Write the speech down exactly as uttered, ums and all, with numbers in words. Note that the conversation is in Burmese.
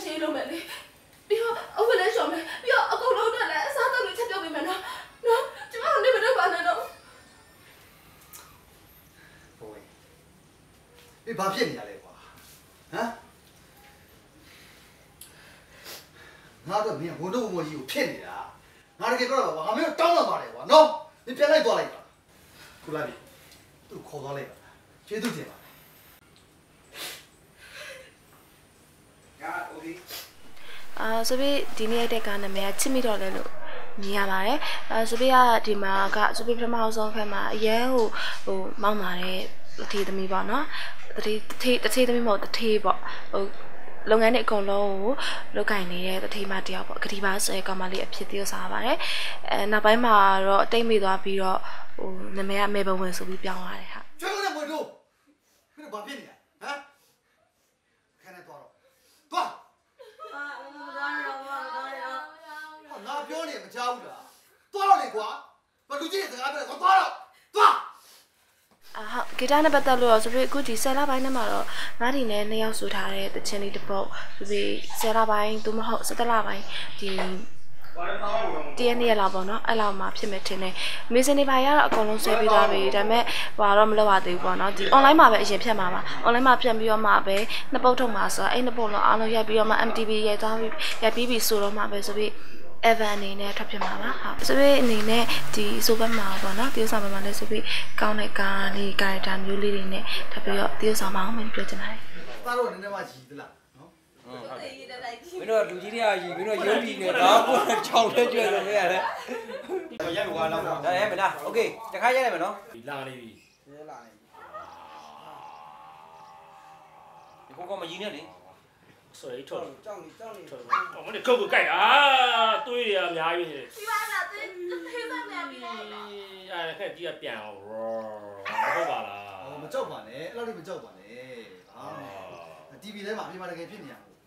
ရေးလုပ်မယ်လေပြီးတော့အဝတ်လဲလျှော်မယ်ပြီးတော့အကုန်လုံးနဲ့လည်းအစားအသောက်တွေချက်ပြုတ်ပေးမယ်နော်နော်ကျမကနေမတော့ပါနဲ့တော့ဟိုအေးဘာဖြစ်နေရလဲကွာဟမ်ငါတော့မင်းဝန်တော့ဝန်ကြီးကိုဖြစ်နေတာငါတကယ်ပြောတာပါငါမင်းတောင်းလာပါတယ်ကွာနော်မင်းပြန်လိုက်သွားလိုက်ပါခုလာပြီသူ့ခေါ်သွားလိုက်ပါကျေးဇူးတင်ပါအာဆိုပြီးဒီနေ့တဲ့ကနာမည်ကချစ်မိတော့လဲလို့မြင်ရပါတယ်အာဆိုပြီးကဒီမှာကဆိုပြီးပထမဆုံးဖက်မှာအရန်ဟိုဟိုမောင်းလာတဲ့တထေးသမီးပေါ့နော်တထေးတထေးတထေးသမီးမဟုတ်တထေးပေါ့ဟိုလုပ်ငန်းတွေအကုန်လုံးကိုလုပ်ကင်နေတဲ့တထေးမတယောက်ပေါ့ဂတိပါဆိုရဲကောင်မလေးအဖြစ်သရုပ်ဆောင်ပါတယ်အဲနောက်ပိုင်းမှာတော့အတိတ်မိသွားပြီးတော့ဟိုနာမည်ကမေဘဝင်ဆိုပြီးပြောင်းလာတယ်ဟာကျွမ်းလို့မတို့မင်းဘာဖြစ်နေလဲဟမ်ခဏတော့တော့အာမတော်ရတော့မတော်ရတော့ငါပြောနေမကြောက်ဘူးလားသွားတော့လေကွာဘာလူကြီးစကားပြောသွားတော့သွားအာဟုတ်ဂီတနဲ့ပတ်သက်လို့ဆိုပြီးအခုဒီဆယ်လပိုင်းထဲမှာတော့ငါးဒီနဲ့နှစ်ယောက်ဆိုထားတဲ့တခြင်းလေးတစ်ပုတ်ဆိုပြီးဆယ်လပိုင်းသို့မဟုတ်ဆယ်တလပိုင်းဒီတရနေ့လောက်ပေါ့နော်အဲ့လောက်မှဖြစ်မယ်ထင်တယ်မီဇန်နေပါရတော့အကုန်လုံးဆွဲပြီးသွားပြီဒါပေမဲ့ဟိုတော့မလုပ်ရသေးဘူးပေါ့နော်ဒီ online မှာပဲအရင်ဖြတ်မှာပါ online မှာဖြတ်ပြီးတော့မှပဲနှစ်ပုတ်ထုတ်မှာဆိုတော့အဲ့နှစ်ပုတ်လုံးအားလုံးရိုက်ပြီးတော့မှ M T V ရိုက်သွားပြီးရိုက်ပြီးပြီဆိုတော့မှပဲဆိုပြီးEvan အနေနဲ့ထွက်ပြမှာပါဟုတ်ဆိုပြီးအနေနဲ့ဒီဆိုဘက်မှာပေါ့နော်တရုတ်ဆောင်ဘက်မှာလည်းဆိုပြီးကောင်းတဲ့ကားလေး character မျိုးလေးတွေနဲ့ထပ်ပြီးတော့တရုတ်ဆောင်မအောင်မပြောချင်ပါတယ်သားတော့နည်းနည်းမှကြီးသလားနော်ဟုတ်အေးတဲ့လိုက်ကြီးမင်းတို့လူကြီးတွေကကြီးမင်းတို့ရုပ်ပြီးနေတာကိုချောင်းလဲကျွဲလို့မရတဲ့ရိုက်ကွာတော့ဒါရဲမလားโอเคတခါရိုက်လိုက်မယ်နော်ဒီလာနေပြီရဲလာနေပြီဒီကောမကြီးနဲ့လေဆိုရင်ထွက်ကြောက်နေကြောက်နေထွက်တော့မင်းကုတ်ကိုကြိုက်တာတွေးရအများကြီးနေဒီပါလားတွေးသေးစမ်းနေပြီအဲ့ခက်ကြီးကပြန်အောင်ဟုတ်ပါလားမကြောက်ပါနဲ့အဲ့လိုမကြောက်ပါနဲ့ဟာ T V ထဲမှာအပြင်မှာတကယ်ဖြစ်နေရဘူး